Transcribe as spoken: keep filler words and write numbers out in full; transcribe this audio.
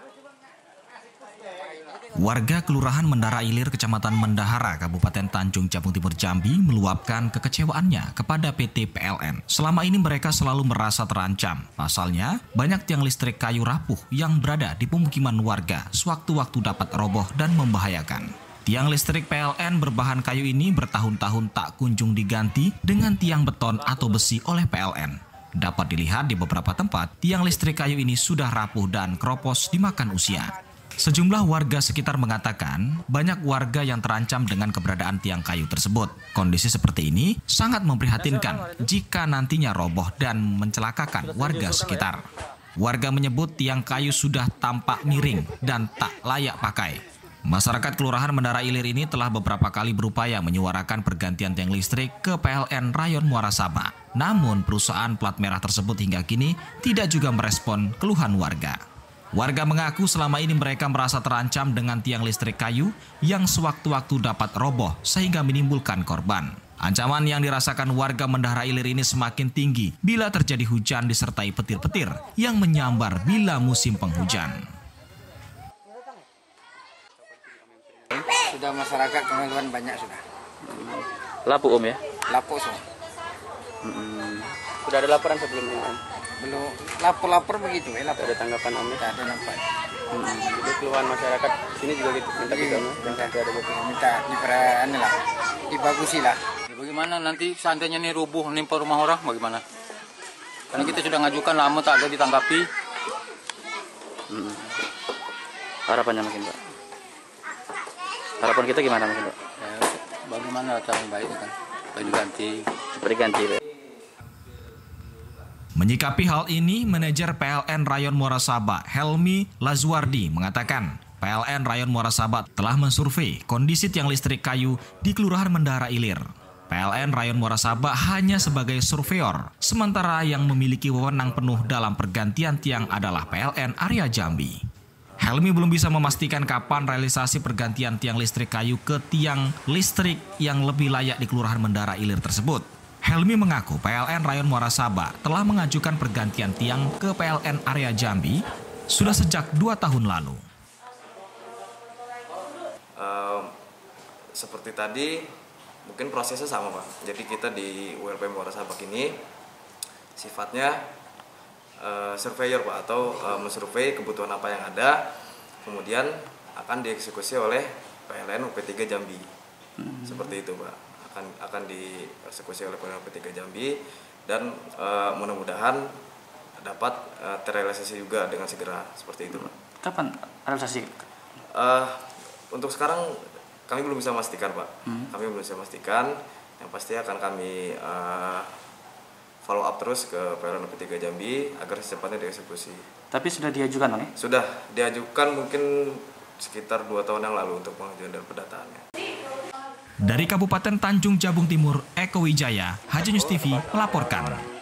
Warga Kelurahan Mendara Ilir, Kecamatan Mendahara, Kabupaten Tanjung Jabung Timur, Jambi meluapkan kekecewaannya kepada P T P L N. Selama ini mereka selalu merasa terancam. Pasalnya, banyak tiang listrik kayu rapuh yang berada di pemukiman warga sewaktu-waktu dapat roboh dan membahayakan. Tiang listrik P L N berbahan kayu ini bertahun-tahun tak kunjung diganti dengan tiang beton atau besi oleh P L N. Dapat dilihat di beberapa tempat, tiang listrik kayu ini sudah rapuh dan keropos dimakan usia. Sejumlah warga sekitar mengatakan banyak warga yang terancam dengan keberadaan tiang kayu tersebut. Kondisi seperti ini sangat memprihatinkan jika nantinya roboh dan mencelakakan warga sekitar. Warga menyebut tiang kayu sudah tampak miring dan tak layak pakai. Masyarakat Kelurahan Mendara Ilir ini telah beberapa kali berupaya menyuarakan pergantian tiang listrik ke P L N Rayon Muara Sabah. Namun perusahaan plat merah tersebut hingga kini tidak juga merespon keluhan warga. Warga mengaku selama ini mereka merasa terancam dengan tiang listrik kayu yang sewaktu-waktu dapat roboh sehingga menimbulkan korban. Ancaman yang dirasakan warga Mendara Ilir ini semakin tinggi bila terjadi hujan disertai petir-petir yang menyambar bila musim penghujan. Sudah masyarakat pengeluhan banyak sudah. Lapuk Om ya? Lapuk semua. Hmm. Sudah ada laporan sebelumnya Om? Belum, lapor-lapor begitu ya, lapor. Ada tanggapan Om? Tidak ada nampak. Hmm. Jadi keluhan masyarakat sini juga gitu, minta Iya, juga Om? Yang sampai ada betul. Minta diperani lah, dibagusi lah. Bagaimana nanti seandainya nih rubuh menimpa rumah orang, bagaimana? Karena kita sudah ngajukan lama tak ada ditanggapi. Hmm. Harapannya mungkin Pak? Harapan kita gimana mungkin Pak? Ya, bagaimana cara yang baik kan? Baju ganti. Seperti ganti Pak. Menyikapi hal ini, manajer P L N Rayon Muara Sabah, Helmi Lazuardi, mengatakan P L N Rayon Muara Sabah telah mensurvei kondisi tiang listrik kayu di Kelurahan Mendara Ilir. P L N Rayon Muara Sabah hanya sebagai surveyor, sementara yang memiliki wewenang penuh dalam pergantian tiang adalah P L N Area Jambi. Helmi belum bisa memastikan kapan realisasi pergantian tiang listrik kayu ke tiang listrik yang lebih layak di Kelurahan Mendara Ilir tersebut. Helmi mengaku P L N Rayon Muara Sabah telah mengajukan pergantian tiang ke P L N Area Jambi sudah sejak dua tahun lalu. Uh, seperti tadi, mungkin prosesnya sama Pak. Jadi kita di U L P Muara Sabah ini sifatnya uh, surveyor Pak, atau uh, mensurvei kebutuhan apa yang ada, kemudian akan dieksekusi oleh P L N U P tiga Jambi. Hmm. Seperti itu Pak. akan akan dieksekusi oleh P L N U P tiga Jambi, dan uh, mudah-mudahan dapat uh, terrealisasi juga dengan segera, seperti itu Pak. Kapan realisasi? Uh, untuk sekarang kami belum bisa memastikan Pak. Hmm. Kami belum bisa memastikan. Yang pasti akan kami uh, follow up terus ke P L N U P tiga Jambi agar secepatnya dieksekusi. Tapi sudah diajukan Bang ya? Sudah diajukan mungkin sekitar dua tahun yang lalu untuk pengajuan dan pendataannya. Dari Kabupaten Tanjung Jabung Timur, Eko Wijaya, Haji News T V melaporkan.